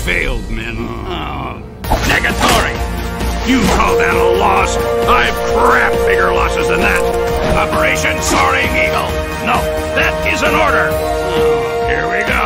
failed, men. Negatory! You call that a loss? I've crap bigger losses than that. Operation Soaring Eagle. No, that is an order. Here we go.